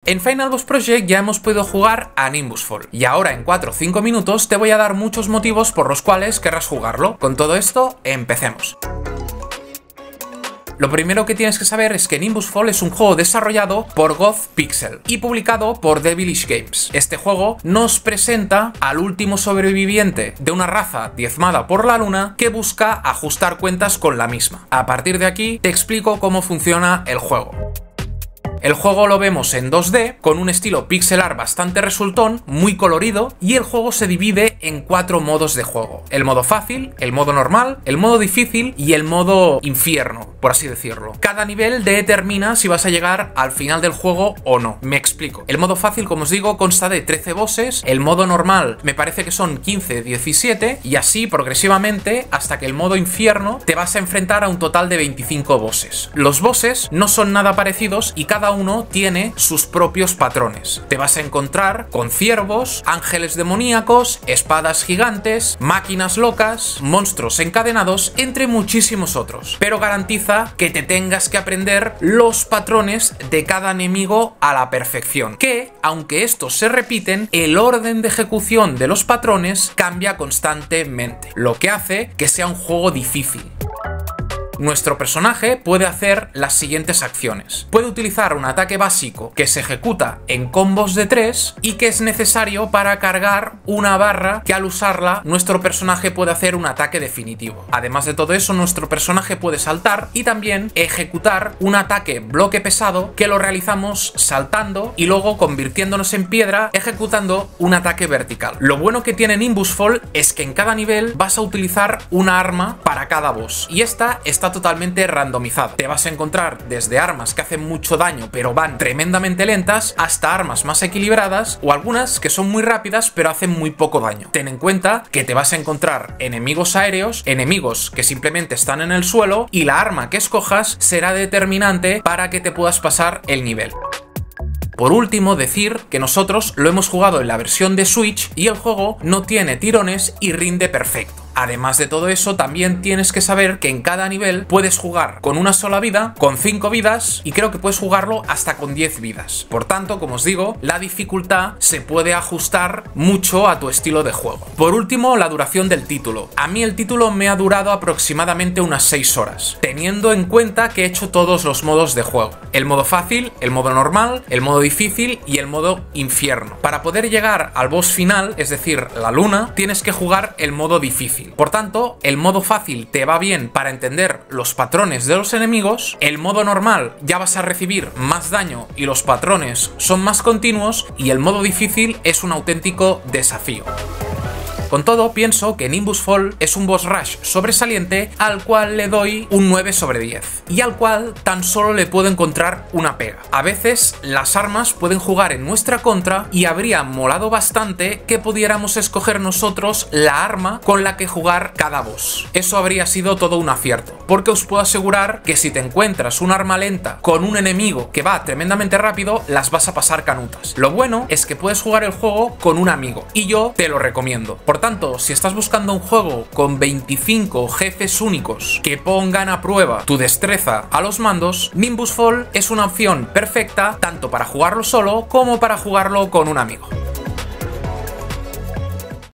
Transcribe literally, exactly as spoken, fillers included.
En Final Boss Project ya hemos podido jugar a Nimbus Fall, y ahora en cuatro o cinco minutos te voy a dar muchos motivos por los cuales querrás jugarlo. Con todo esto, empecemos. Lo primero que tienes que saber es que Nimbus Fall es un juego desarrollado por Goth Pixel y publicado por Devilish Games. Este juego nos presenta al último sobreviviente de una raza diezmada por la luna que busca ajustar cuentas con la misma. A partir de aquí te explico cómo funciona el juego. El juego lo vemos en dos D, con un estilo pixel art bastante resultón, muy colorido, y el juego se divide en cuatro modos de juego. El modo fácil, el modo normal, el modo difícil y el modo infierno, por así decirlo. Cada nivel determina si vas a llegar al final del juego o no. Me explico. El modo fácil, como os digo, consta de trece bosses, el modo normal me parece que son quince, diecisiete, y así progresivamente hasta que el modo infierno te vas a enfrentar a un total de veinticinco bosses. Los bosses no son nada parecidos y cada uno tiene sus propios patrones. Te vas a encontrar con ciervos, ángeles demoníacos, espadas gigantes, máquinas locas, monstruos encadenados, entre muchísimos otros. Pero garantiza que te tengas que aprender los patrones de cada enemigo a la perfección. Que, aunque estos se repiten, el orden de ejecución de los patrones cambia constantemente, lo que hace que sea un juego difícil. Nuestro personaje puede hacer las siguientes acciones. Puede utilizar un ataque básico que se ejecuta en combos de tres y que es necesario para cargar una barra que al usarla nuestro personaje puede hacer un ataque definitivo. Además de todo eso, nuestro personaje puede saltar y también ejecutar un ataque bloque pesado que lo realizamos saltando y luego convirtiéndonos en piedra ejecutando un ataque vertical. Lo bueno que tiene Nimbus Fall es que en cada nivel vas a utilizar una arma para cada boss y esta está totalmente randomizada. Te vas a encontrar desde armas que hacen mucho daño pero van tremendamente lentas hasta armas más equilibradas o algunas que son muy rápidas pero hacen muy poco daño. Ten en cuenta que te vas a encontrar enemigos aéreos, enemigos que simplemente están en el suelo y la arma que escojas será determinante para que te puedas pasar el nivel. Por último, decir que nosotros lo hemos jugado en la versión de Switch y el juego no tiene tirones y rinde perfecto. Además de todo eso, también tienes que saber que en cada nivel puedes jugar con una sola vida, con cinco vidas y creo que puedes jugarlo hasta con diez vidas. Por tanto, como os digo, la dificultad se puede ajustar mucho a tu estilo de juego. Por último, la duración del título. A mí el título me ha durado aproximadamente unas seis horas, teniendo en cuenta que he hecho todos los modos de juego. El modo fácil, el modo normal, el modo difícil y el modo infierno. Para poder llegar al boss final, es decir, la luna, tienes que jugar el modo difícil. Por tanto, el modo fácil te va bien para entender los patrones de los enemigos, el modo normal ya vas a recibir más daño y los patrones son más continuos y el modo difícil es un auténtico desafío. Con todo, pienso que Nimbus Fall es un boss rush sobresaliente al cual le doy un nueve sobre diez y al cual tan solo le puedo encontrar una pega. A veces las armas pueden jugar en nuestra contra y habría molado bastante que pudiéramos escoger nosotros la arma con la que jugar cada boss. Eso habría sido todo un acierto, porque os puedo asegurar que si te encuentras un arma lenta con un enemigo que va tremendamente rápido, las vas a pasar canutas. Lo bueno es que puedes jugar el juego con un amigo y yo te lo recomiendo. Por Por tanto, si estás buscando un juego con veinticinco jefes únicos que pongan a prueba tu destreza a los mandos, Nimbus Fall es una opción perfecta tanto para jugarlo solo como para jugarlo con un amigo.